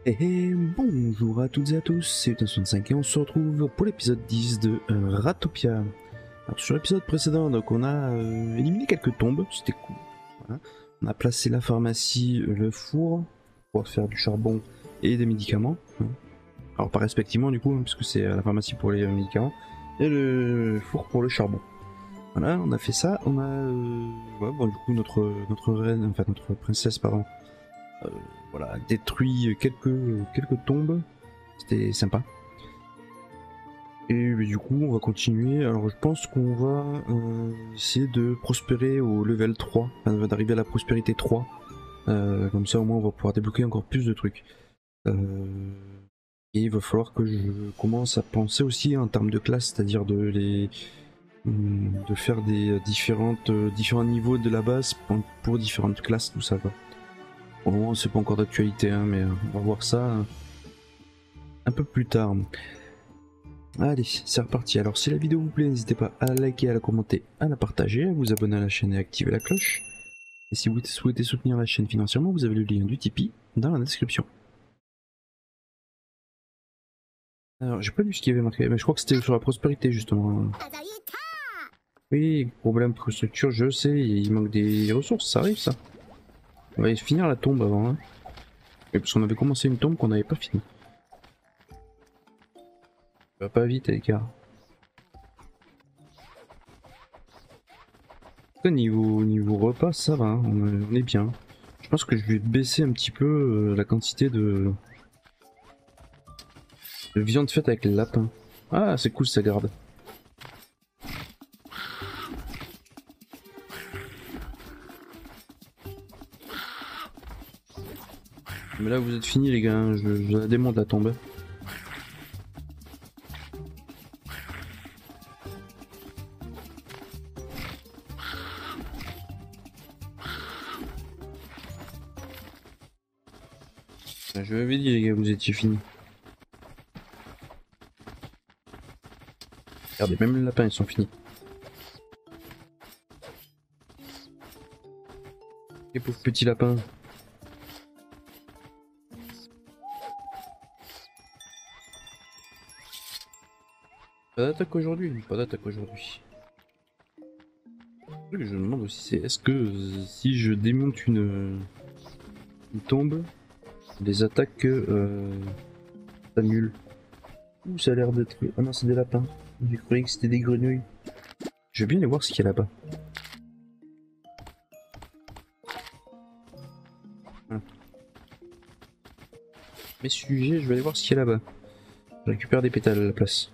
Bonjour à toutes et à tous, c'est Utin65 et on se retrouve pour l'épisode 10 de Ratopia. Alors, sur l'épisode précédent, donc on a éliminé quelques tombes, c'était cool. Voilà. On a placé la pharmacie, le four, pour faire du charbon et des médicaments. Alors pas respectivement du coup, puisque c'est la pharmacie pour les médicaments, et le four pour le charbon. Voilà, on a fait ça, on a du coup notre reine, enfin notre princesse pardon, voilà, détruit quelques tombes, c'était sympa. Et du coup on va continuer, alors je pense qu'on va essayer de prospérer au level 3, enfin d'arriver à la prospérité 3, comme ça au moins on va pouvoir débloquer encore plus de trucs. Et il va falloir que je commence à penser aussi en termes de classe, c'est-à-dire de faire des différents niveaux de la base pour différentes classes, tout ça quoi. Pour le moment c'est pas encore d'actualité hein, mais on va voir ça un peu plus tard. Allez, c'est reparti. Alors si la vidéo vous plaît, n'hésitez pas à la liker, à la commenter, à la partager, à vous abonner à la chaîne et à activer la cloche. Et si vous souhaitez soutenir la chaîne financièrement, vous avez le lien du Tipeee dans la description. Alors j'ai pas lu ce qu'il y avait marqué, mais je crois que c'était sur la prospérité justement. Oui, problème infrastructure, je sais, il manque des ressources, ça arrive ça. On va finir la tombe avant, hein. Et parce qu'on avait commencé une tombe qu'on n'avait pas fini. Ça va pas vite les gars. Niveau repas, ça va, hein, on est bien. Je pense que je vais baisser un petit peu la quantité de viande faite avec les lapins. Ah, c'est cool, ça garde. Mais là, vous êtes finis, les gars. Hein. Je la démonte la tombe. Je vous avais dit, les gars, vous étiez finis. Regardez, même les lapins, ils sont finis. Les pauvres petits lapins. Pas d'attaque aujourd'hui, pas d'attaque aujourd'hui. Ce que je me demande aussi, c'est est-ce que si je démonte une tombe, les attaques s'annulent. Ouh, ça a l'air d'être. Ah non, c'est des lapins. J'ai cru que c'était des grenouilles. Je vais bien aller voir ce qu'il y a là-bas. Ah. Mes sujets, je vais aller voir ce qu'il y a là-bas. Je récupère des pétales à la place.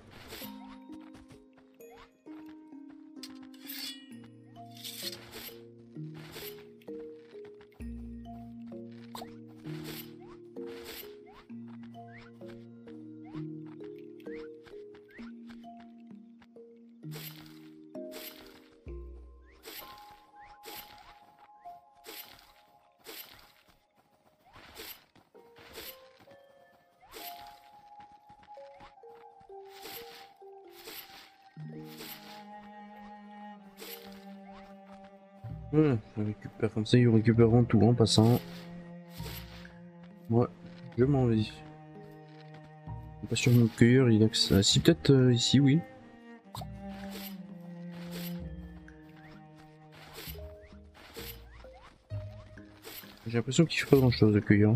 Voilà, je récupère comme ça, ils récupéreront tout en passant. Moi, je m'en vais. Pas sur mon cueilleur, il a que ça. Si, peut-être ici, oui. J'ai l'impression qu'il fait pas grand chose, le cueilleur.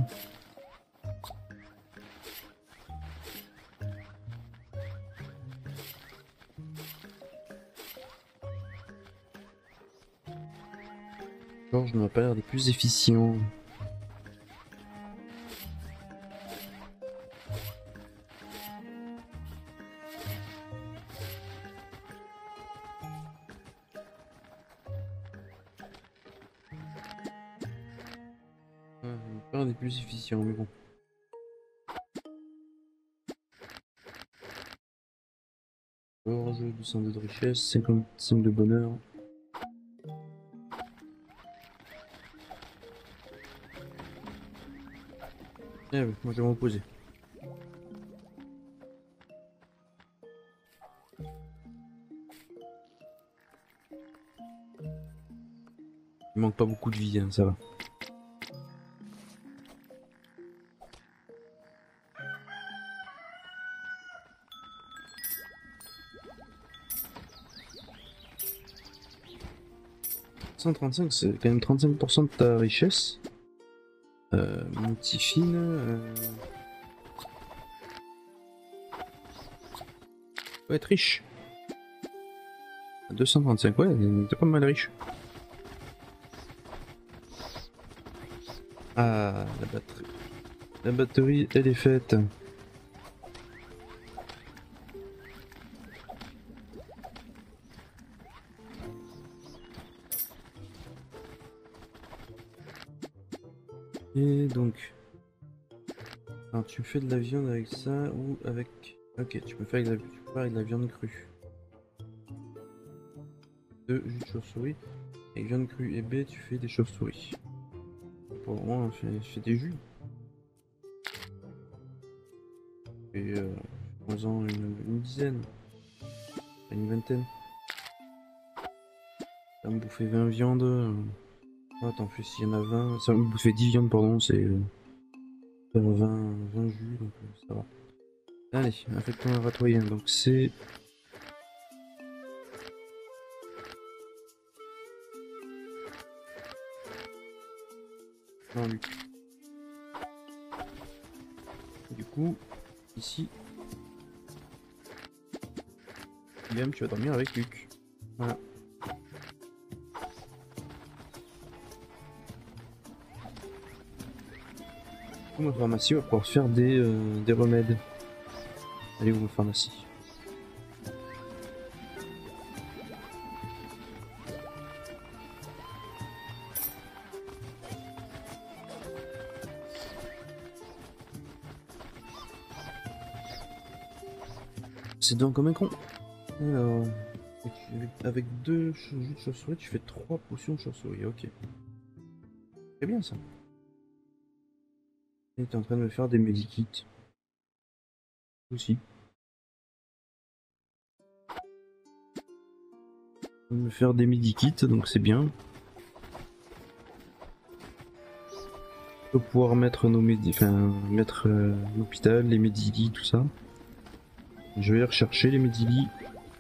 Georges n'a pas l'air des plus efficients. Pas des plus efficients, mais bon. Georges, 202 de richesse, 55 de bonheur. Eh oui, moi je vais m'opposer. Il manque pas beaucoup de vie, hein, ça va. 135, c'est quand même 35% de ta richesse. Mon petit fine. Faut être riche. 235, ouais, t'es pas mal riche. Ah, la batterie. La batterie, elle est faite. Et donc... Alors, tu fais de la viande avec ça ou avec... Ok, tu peux faire avec de la viande crue. De jus de chauve-souris. Avec viande crue et B, tu fais des chauves-souris. Pour le moment, je fais des jus. Et en une dizaine. Une vingtaine. Ça va me bouffer 20 viandes. Ah, t'en fais s'il y en a 20. Ça va me bouffer 10 viandes, pardon, c'est 20 jus, donc ça va. Allez, affectons un ratoyen, donc c'est... Non, Luc. Du coup, ici... Guillaume, tu vas dormir avec Luc. Voilà. Ma pharmacie va pouvoir faire des remèdes. Allez où ma pharmacie? C'est donc comme un con. Alors, avec 2 jus de chauve-souris, tu fais 3 potions de chauve-souris, ok. C'est bien ça. Et t'es en train de me faire des medikits. Aussi. Me faire des medikits, donc c'est bien. On va pouvoir mettre nos mettre l'hôpital, les médilits, tout ça. Je vais aller rechercher les médilits.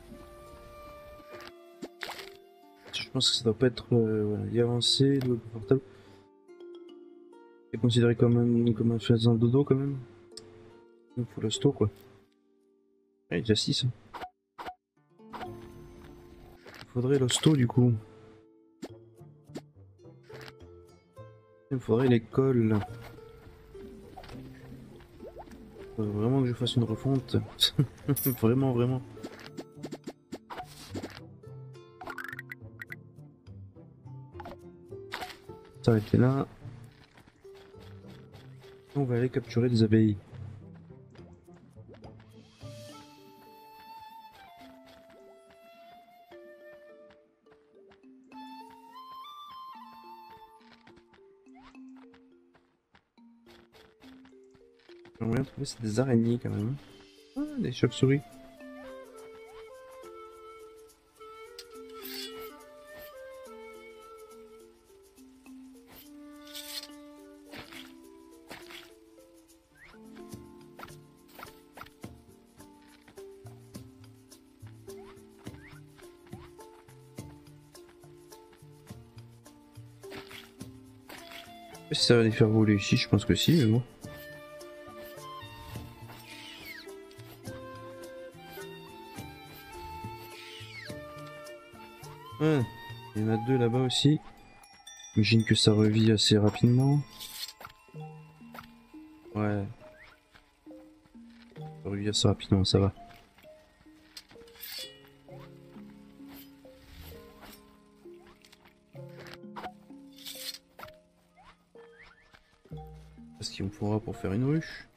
Je pense que ça doit pas être voilà, avancé, doit être confortable. C'est considéré comme un faisant dodo quand même. Il faut l'hosto quoi. Ouais, déjà 6. Il faudrait l'hosto du coup. Il faudrait l'école. Vraiment que je fasse une refonte. Vraiment, vraiment. S'arrêter là. On va aller capturer des abeilles. J'aimerais bien trouver c'est des araignées quand même. Ah, des chauves-souris. Si ça va les faire voler ici, je pense que si, mais bon. Ouais, il y en a 2 là-bas aussi. J'imagine que ça revit assez rapidement. Ouais. Ça revit assez rapidement, ça va. Parce qu'il me faudra pour faire une ruche.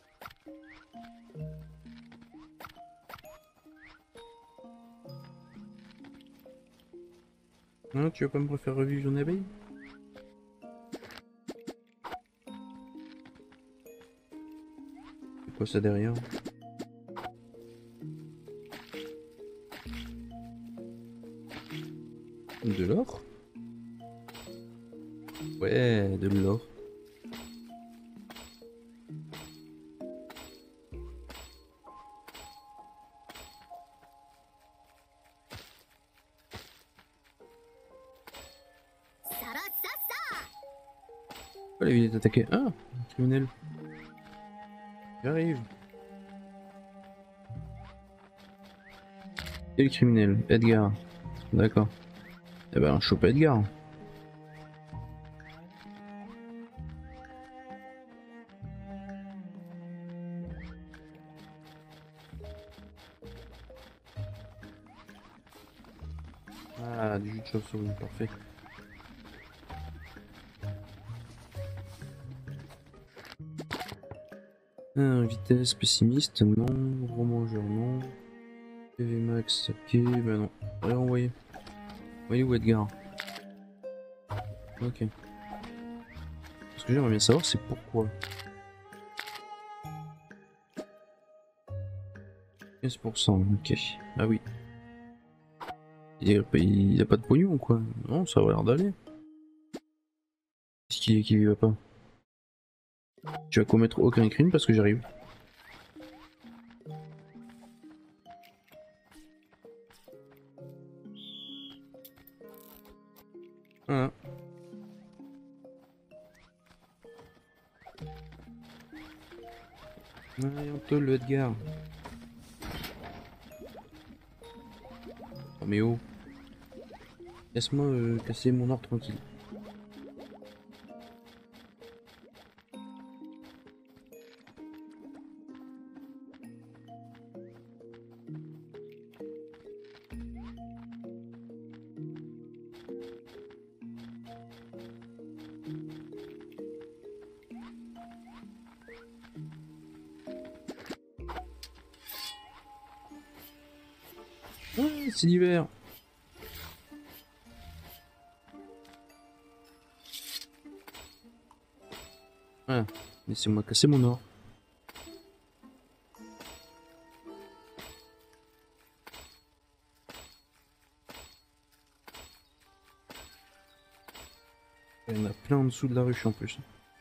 Non, tu vas pas me refaire revivre une abeille? C'est quoi ça derrière? De l'or? Ouais, de l'or. Oh, la ville est attaquée. Ah, criminel. J'arrive. Quel criminel? Edgar. D'accord. Eh ben, on chope Edgar. Ah, du jus de chauve-souris, parfait. Vitesse pessimiste, non. Gros mangeur, non. PV max, ok, bah non. Réenvoyer. Voyez où Edgar? Ok. Ce que j'aimerais bien savoir, c'est pourquoi. 15%, ok. Ah oui. Il a pas de pognon ou quoi? Non, ça a l'air d'aller. Qu'est-ce qui lui va pas? Tu vas commettre aucun crime parce que j'arrive. Voilà. Allez, on te le Edgar. Oh mais oh. Laisse-moi casser mon ordre tranquille. Ah, c'est l'hiver. Ah, laissez-moi casser mon or. Il y en a plein en dessous de la ruche en plus.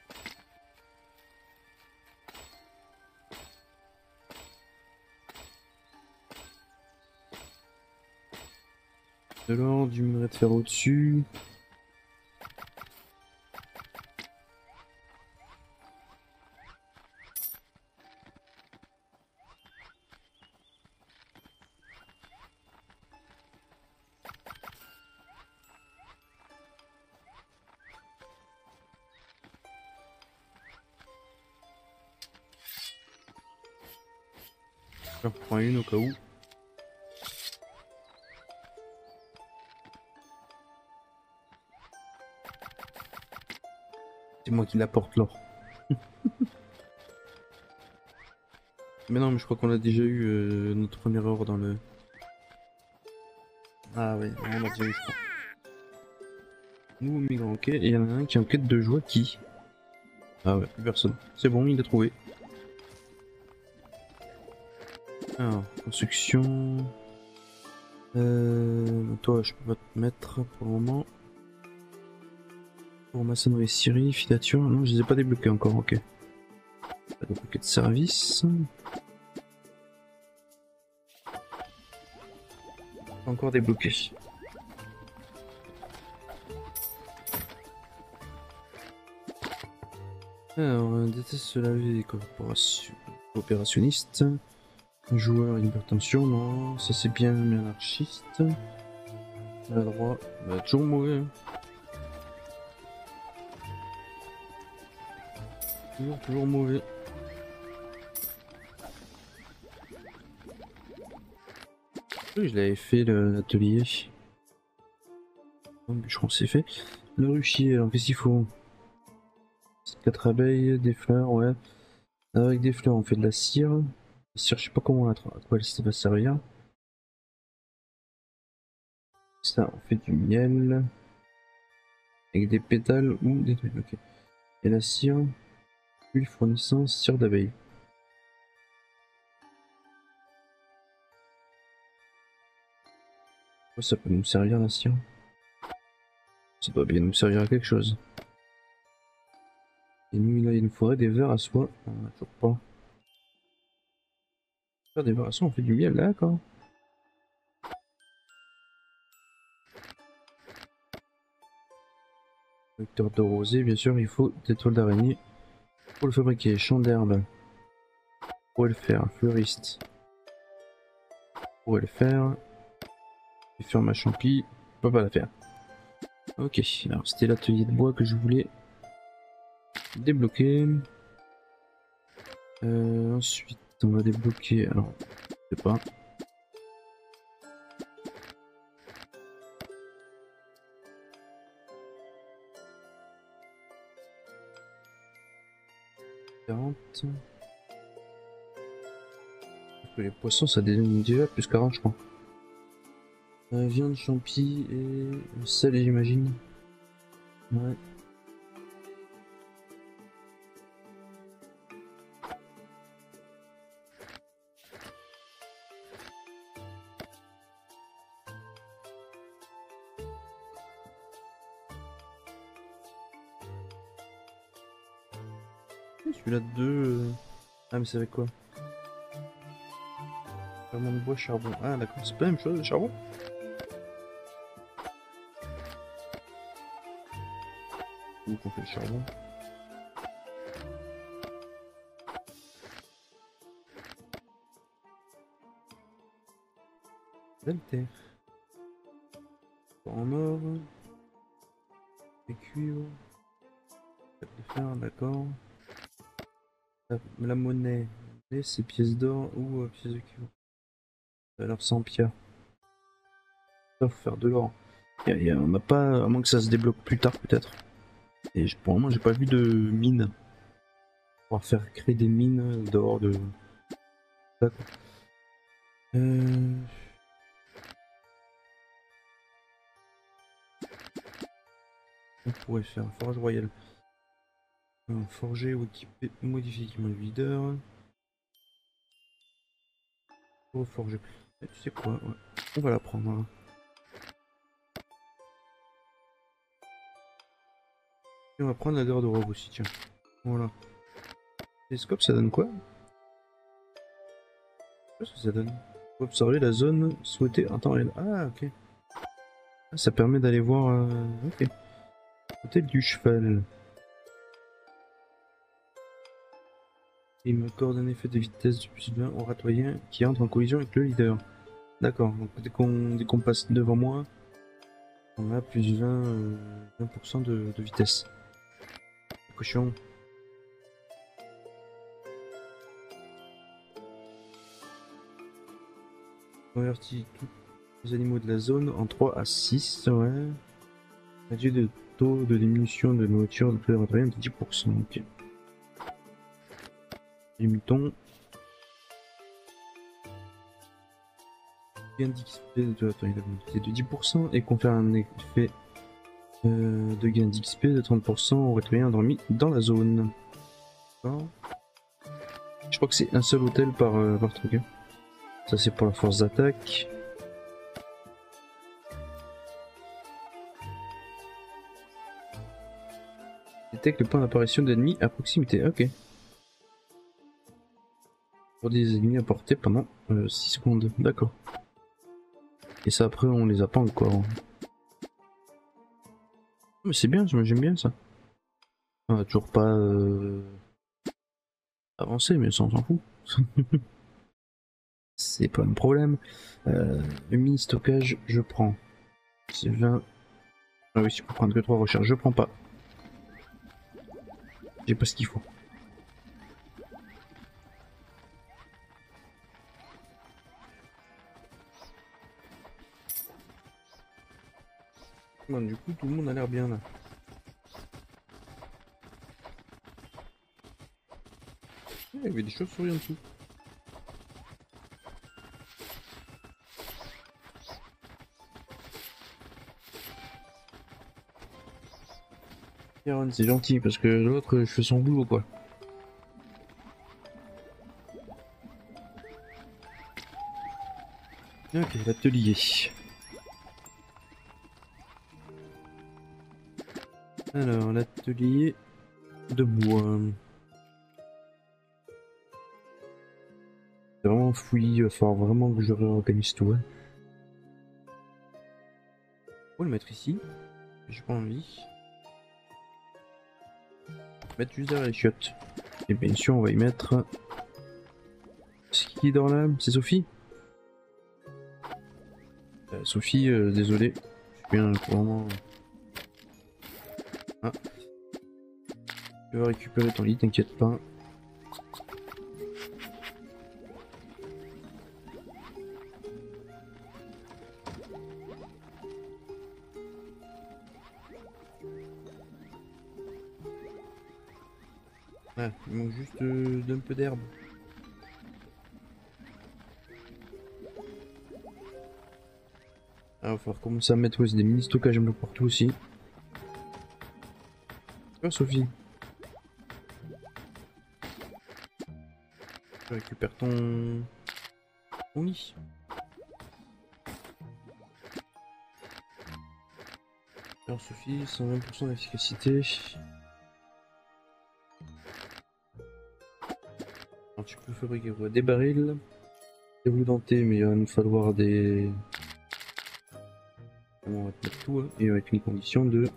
De l'or, du minerai de fer au-dessus. J'en reprends une au cas où. C'est moi qui l'apporte l'or. Mais non, mais je crois qu'on a déjà eu notre première or dans le... Ah ouais, on a déjà eu, je crois. Nouveau migrant, ok. Et il y en a un qui est en quête de joie, qui? Ah ouais, plus personne. C'est bon, il l'a trouvé. Alors, construction... Toi, je peux pas te mettre pour le moment. Pour maçonnerie, scierie, filature... Non, je les ai pas débloqués encore, ok. Pas débloqué de service. Pas encore débloqué. Alors, déteste se laver, coopérationniste. Joueur, hypertension, non, ça c'est bien, anarchiste. À droite, bah, toujours mauvais. Hein. Toujours mauvais. Oui, je l'avais fait l'atelier. Je crois que c'est fait. Le ruchier, alors qu'est-ce qu'il faut? 4 abeilles, des fleurs, ouais. Avec des fleurs, on fait de la cire. La cire, je sais pas comment à quoi ça va servir. Ça, on fait du miel. Avec des pétales ou des trucs, ok. Et la cire, huile fournissant, cire d'abeille. Ça peut nous servir la cire. Ça doit bien nous servir à quelque chose. Et nous, là, il nous faudrait des vers à soie. On a toujours pas. Faire des vers à soie, on fait du miel, d'accord. Vecteur de rosée, bien sûr, il faut des toiles d'araignée pour le fabriquer. Champ d'herbe, pour le faire. Fleuriste, pour le faire. Et ferme à champi, on peut pas la faire. Ok, alors c'était l'atelier de bois que je voulais débloquer. Ensuite, on va débloquer. Alors, je sais pas. Parce que les poissons ça donne déjà plus 40 je crois. Viande, champi et sel j'imagine. Ouais. Celui-là de 2. Ah mais c'est avec quoi? Vraiment de bois, charbon. Ah d'accord, c'est pas la même chose le charbon? Où qu'on fait le charbon? Belle terre. En or. Et cuivre. De fer, d'accord. La monnaie. C'est pièces d'or ou pièces de cuivre. Alors 100 pierres. Ça faut faire de l'or. On n'a pas, à moins que ça se débloque plus tard peut-être. Et pour le moment j'ai pas vu de mine. Pouvoir faire créer des mines dehors de... D'accord. On pourrait faire un forge royal. Forger ou équiper, modifier équipement de leader. Reforger. Tu sais quoi, ouais. On va la prendre. Hein. Et on va prendre la garde-robe aussi, tiens. Voilà. Télescope, ça donne quoi? Qu'est-ce que ça donne? Observer la zone souhaitée en temps réel. Ah, ok. Ah, ça permet d'aller voir... Ok. Hôtel du cheval. Il me coordonne effet de vitesse du plus 20 au ratoyen qui entre en collision avec le leader. D'accord, donc dès qu'on passe devant moi, on a plus 20% de vitesse. Cochon. Convertit tous les animaux de la zone en 3 à 6, ouais. Réduit de taux de diminution de nourriture de tous les ratoyens de 10%, ok. Limitons. Gain d'XP de 10% et confère un effet de gain d'XP de 30% aux ratoyens endormis dans la zone. Je crois que c'est un seul hôtel par truc. Hein. Ça c'est pour la force d'attaque. Détecte le point d'apparition d'ennemis à proximité, ok. Pour des ennemis à portée pendant 6 secondes, d'accord. Et ça après on les a pas encore. Mais c'est bien, j'aime bien ça. On va toujours pas avancer, mais ça on s'en fout. C'est pas un problème. Le mini stockage, je prends. C'est 20. Ah oui, si je peux prendre que 3 recherches, je prends pas. J'ai pas ce qu'il faut. Bon, du coup, tout le monde a l'air bien là. Il y avait des chauves-souris en dessous. C'est gentil parce que l'autre, je fais son boulot quoi. Ok, l'atelier. Alors, l'atelier de bois. C'est vraiment fouillis, il va falloir vraiment que je réorganise tout. Hein. On va le mettre ici. J'ai pas envie. mettre juste derrière les chiottes. Et bien sûr, on va y mettre. C'est qui dort là? C'est Sophie? Sophie, désolé. Je viens pour le moment. Ah. Tu vas récupérer ton lit, t'inquiète pas. Ah, il manque juste d'un peu d'herbe. Ah, il va falloir commencer à mettre des mini stockages un peu partout aussi. Ah, Sophie. Tu récupères ton lit. Alors Sophie, 120% d'efficacité. Alors tu peux fabriquer quoi? Des barils, des roues dentées, mais il va nous falloir des... On va te mettre tout, hein, et avec une condition de...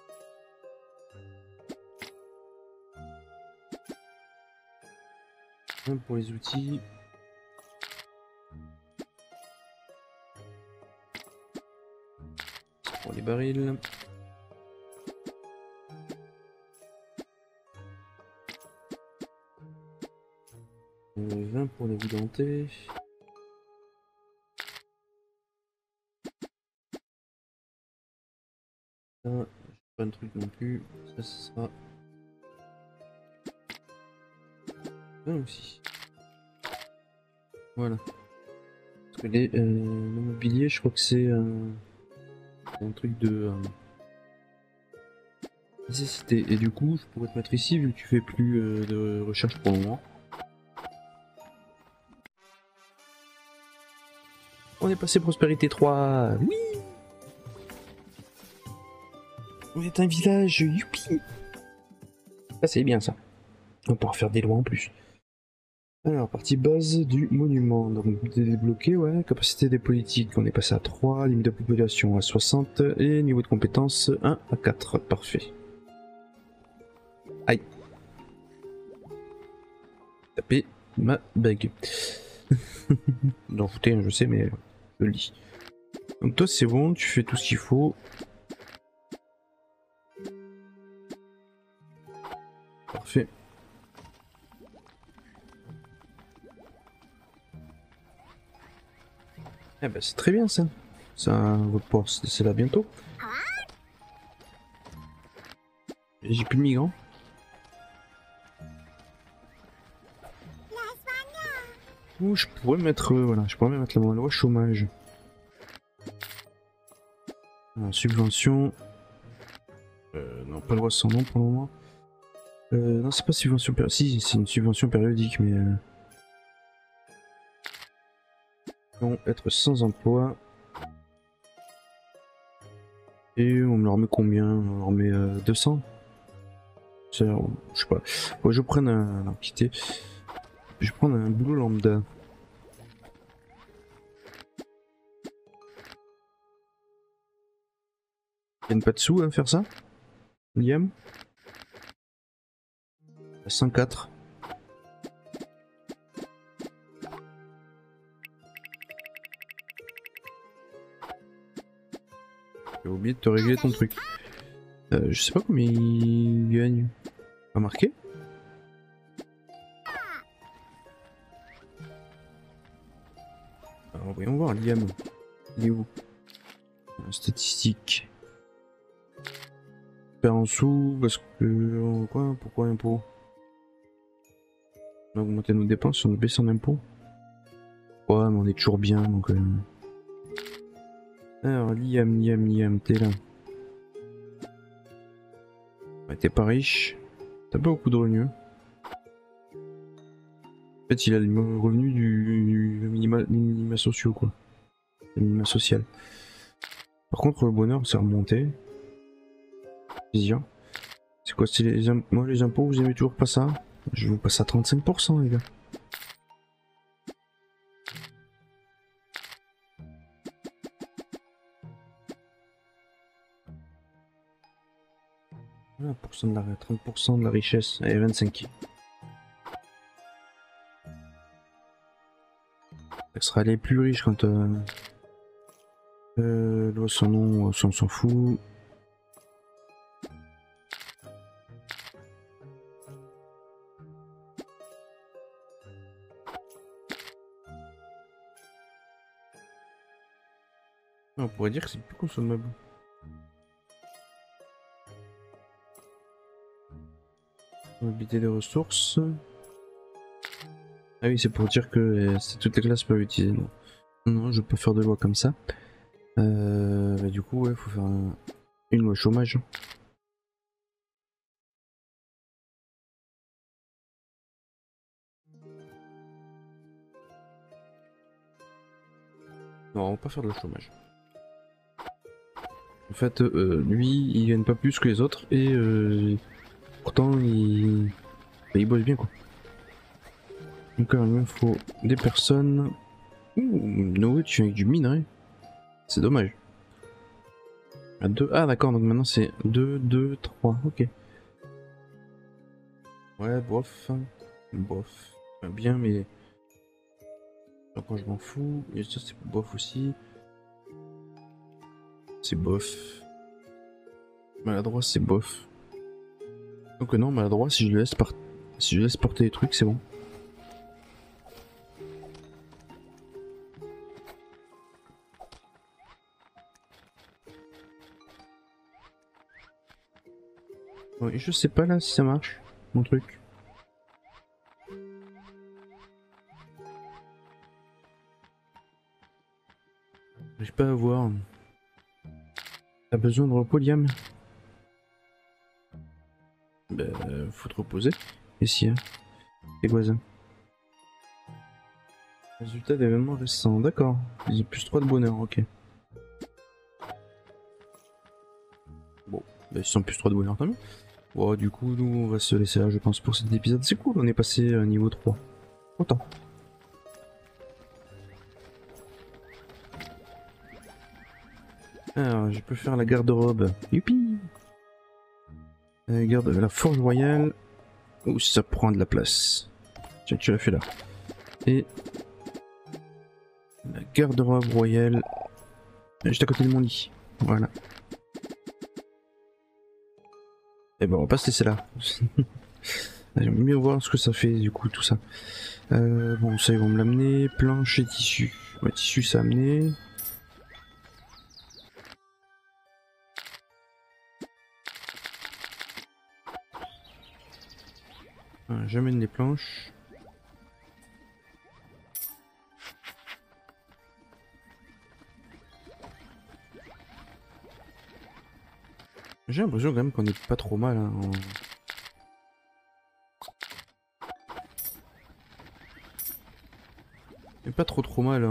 Un pour les outils. Pour les barils. 20 pour les roues dentées. Ça, pas un truc non plus. Ça, ce sera... 20 aussi. Voilà. Parce que le mobilier, je crois que c'est un truc de nécessité. Et du coup, je pourrais te mettre ici vu que tu fais plus de recherche pour le moment. On est passé prospérité 3. Oui. On est un village. Youpi. Ça c'est bien ça. On peut en faire des lois en plus. Alors, partie base du monument. Donc, débloqué, ouais. Capacité des politiques, on est passé à 3. Limite de population à 60. Et niveau de compétence 1 à 4. Parfait. Aïe. Taper ma bague. D'en fouter, hein, je sais, mais je le dis. Donc, toi, c'est bon, tu fais tout ce qu'il faut. Parfait. Eh ben, c'est très bien ça. Ça va pouvoir se laisser là bientôt. J'ai plus de migrants. Ou je pourrais mettre, voilà, je pourrais mettre la loi chômage. Alors, subvention. Non, pas loi sans nom pour le moment. Non, c'est pas subvention périodique. Si, c'est une subvention périodique, mais. Vont être sans emploi. Et on me leur met combien? On leur met 200. Je sais pas. Faut que je prenne un. Non, quitter. Je vais prendre un boulot lambda. Il n'y a pas de sous à faire ça? Liam? 104. J'ai oublié de te régler ton truc. Je sais pas combien il gagne. Pas marqué? Alors voyons voir, Liam. Il est où? Statistique. Faire en sous parce que... Quoi? Pourquoi impôt? On a augmenté nos dépenses, on a baissé en impôt. Ouais, mais on est toujours bien, donc... Alors, Liam, t'es là. Ouais, t'es pas riche. T'as pas beaucoup de revenus. En fait, il a le revenu du minima sociaux, quoi. Le minima social. Par contre, le bonheur, c'est remonté. Plaisir. C'est quoi, c'est les impôts? Moi, les impôts, vous aimez toujours pas ça? Je vous passe à 35%, les gars. 30% de la, 30% de la richesse et 25. Ça sera les plus riches quand son nom, on s'en fout. On pourrait dire que c'est plus consommable. Mobilité des ressources. Ah oui, c'est pour dire que toutes les classes peuvent utiliser. Non, non, je peux faire de loi comme ça. Bah, du coup, ouais, faut faire une loi chômage. Non, on va pas faire de loi chômage. En fait, lui, il gagne pas plus que les autres et pourtant, bah, il bosse bien quoi. Donc, il me faut des personnes. Ouh, nourriture avec du minerai. C'est dommage. À 2. Ah, d'accord, donc maintenant c'est 2, 2, 3. Ok. Ouais, bof. Bof. Bien, mais. Quand je m'en fous. Et ça, c'est bof aussi. C'est bof. Maladroit, c'est bof. Donc, non, maladroit, si je laisse porter les trucs, c'est bon. Ouais, je sais pas là si ça marche, mon truc. J'arrive pas à voir. T'as besoin de repos, Liam? Bah, faut te reposer. Et si, hein? C'est quoi ça? Résultat d'événements récents, d'accord. Ils ont plus 3 de bonheur, ok. Bon, bah, ils sont plus 3 de bonheur, tant mieux. Bon, du coup, nous, on va se laisser là, je pense, pour cet épisode. C'est cool, on est passé à niveau 3. Autant. Alors, je peux faire la garde-robe. Youpi! Garde la forge royale. Ouh, ça prend de la place. Tiens, tu l'as fait là. Et la garde-robe royale. Juste à côté de mon lit. Voilà. Et ben, on va pas se laisser là. J'aime mieux voir ce que ça fait, du coup, tout ça. Bon, ça, ils vont me l'amener. Planche et tissu. Ouais, tissu, ça a amené. Voilà, j'amène les planches. J'ai l'impression quand même qu'on est pas trop mal. Hein, on est pas trop mal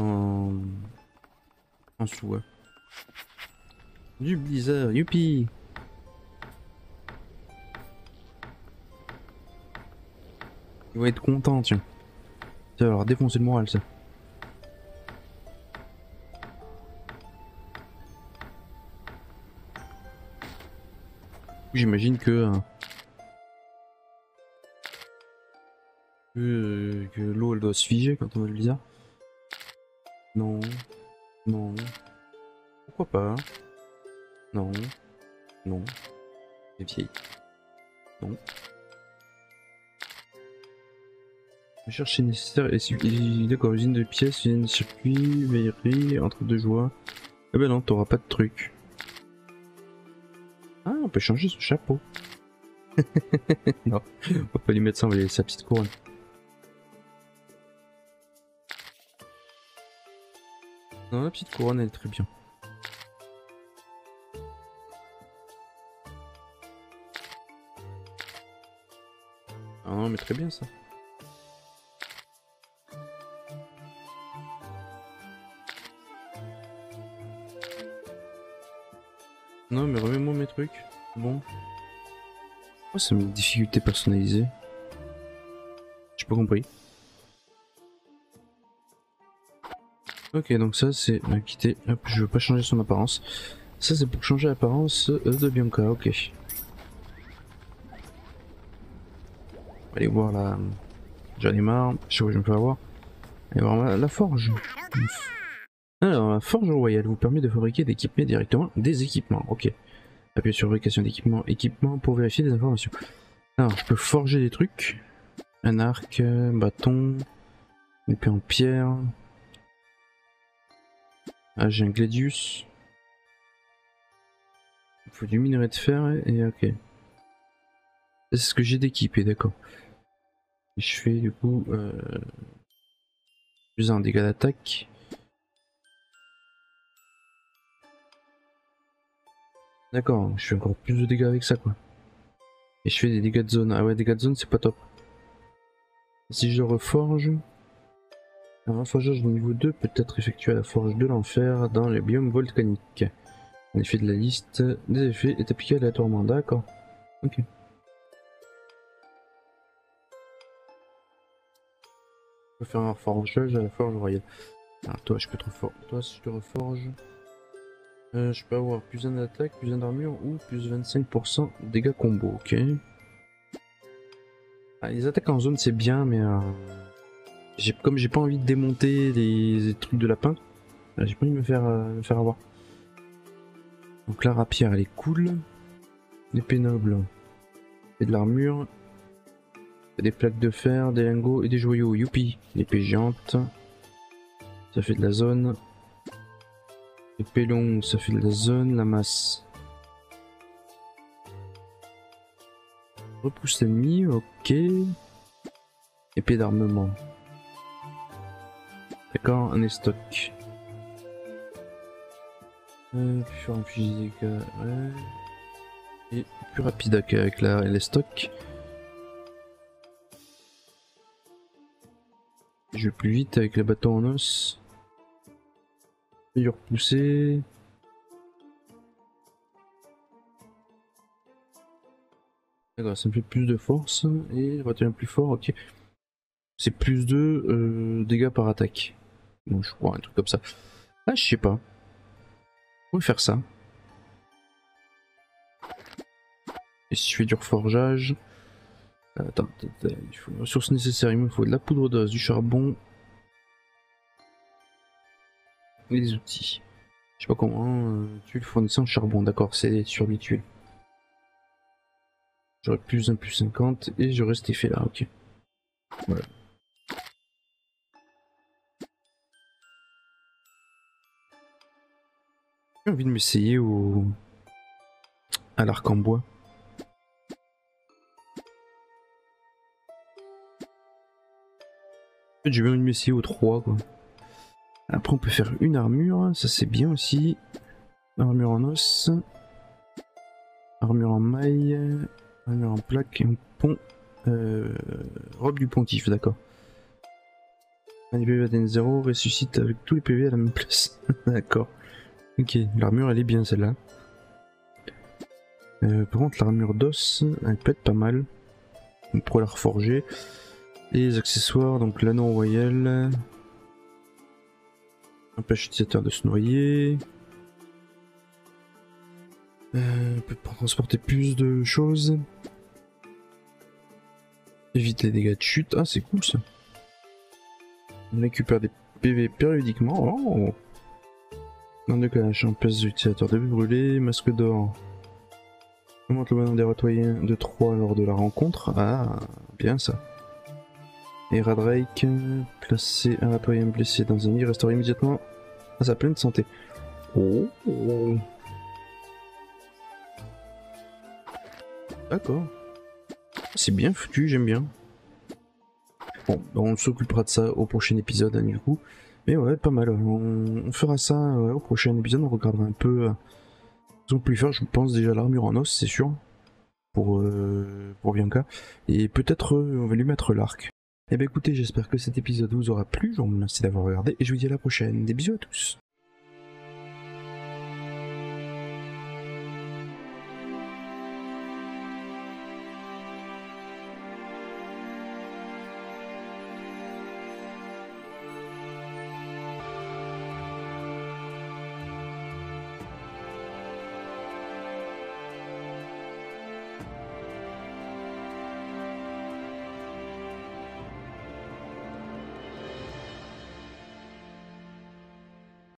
en sous. Ouais. Du blizzard, youpi! Il va être content, tiens. Ça va leur défoncer le moral, ça. J'imagine que l'eau elle doit se figer quand on a le blizzard. Non, non. Pourquoi pas? Non, non. C'est vieille. Non. Recherche nécessaire et d'accord, usine de pièces, usine de circuit, veillerie, entre deux joies. Ah ben non, t'auras pas de truc. Ah, on peut changer son chapeau. Non, on va pas lui mettre ça, on va lui laisser sa petite couronne. Non, la petite couronne elle est très bien. Ah non, mais très bien ça. Non, mais remets-moi mes trucs. Bon. Oh, ça met une difficulté personnalisée. J'ai pas compris. Ok, donc ça c'est quitter. Hop, je veux pas changer son apparence. Ça c'est pour changer l'apparence de Bianca, ok. Aller voir la... J'en ai marre, je sais où je me fais avoir. Et voir la forge. Alors, la forge royale vous permet de fabriquer et d'équiper directement des équipements. Ok. Appuyez sur fabrication d'équipements, équipement pour vérifier des informations. Alors, je peux forger des trucs. Un arc, bâton, une épée en pierre. Ah, j'ai un gladius. Il faut du minerai de fer et ok. C'est ce que j'ai d'équipé, d'accord. Je fais du coup plus un dégât d'attaque. D'accord, je fais encore plus de dégâts avec ça quoi. Et je fais des dégâts de zone. Ah ouais, dégâts de zone c'est pas top. Si je le reforge, un reforgeage de niveau 2 peut être effectué à la forge de l'enfer dans les biomes volcaniques. Un effet de la liste des effets est appliqué aléatoirement, d'accord. Ok. Je peux faire un reforgeage à la forge royale. Alors toi je peux te reforger. Toi si je te reforge, je peux avoir plus 1 d'attaque, plus 1 d'armure ou plus 25% de dégâts combo, ok. Ah, les attaques en zone c'est bien mais comme j'ai pas envie de démonter les trucs de lapin, j'ai pas envie de me faire avoir. Donc la rapière elle est cool. L'épée noble. Et de l'armure. Des plaques de fer, des lingots et des joyaux. Youpi. L'épée géante. Ça fait de la zone. L'épée longue, ça fait de la zone. La masse. Repousse l'ennemi, ok. Épée d'armement. D'accord, un estoc. Plus fort en fusil, ouais. Et plus rapide avec les stocks. Je vais plus vite avec les bâtons en os. Je vais repousser. D'accord, ça me fait plus de force et retient plus fort, ok. C'est plus de dégâts par attaque. Bon, je crois un truc comme ça. Ah, je sais pas. On va faire ça. Et si je fais du reforgeage... Attends, il faut les ressources nécessaires. Il me faut de la poudre d'os, du charbon... et des outils. Je sais pas comment... tuiles fournissant charbon, d'accord, c'est sur les tuiles. J'aurai plus 1, plus 50, et j'aurai cet effet là, ok. Voilà. J'ai envie de m'essayer à l'arc en bois. En fait, j'ai envie de m'essayer aux 3 quoi. Après on peut faire une armure, ça c'est bien aussi. Armure en os. Armure en maille. Armure en plaque et en pont. Robe du pontife, d'accord. Un PV ADN 0 ressuscite avec tous les PV à la même place. D'accord. Ok, l'armure elle est bien celle-là. Par contre l'armure d'os, elle peut être pas mal. On pourrait la reforger. Et les accessoires, donc l'anneau royal. Empêche l'utilisateur de se noyer. On peut transporter plus de choses. Évite les dégâts de chute. Ah c'est cool ça. On récupère des PV périodiquement. Oh. Dans le cas, empêche l'utilisateur de brûler. Masque d'or. Augmente le bonhomme des ratoyens de 3 lors de la rencontre. Ah, bien ça. Et Radrake, placer un ratoyen blessé dans un lit, restaure immédiatement à sa pleine santé. Oh. D'accord. C'est bien foutu, j'aime bien. Bon, on s'occupera de ça au prochain épisode, hein, du coup. Mais ouais, pas mal. On fera ça au prochain épisode, on regardera un peu... on peut lui faire, je pense, déjà l'armure en os, c'est sûr. Pour Bianca. Et peut-être on va lui mettre l'arc. Eh bien écoutez, j'espère que cet épisode vous aura plu, je vous remercie d'avoir regardé et je vous dis à la prochaine. Des bisous à tous.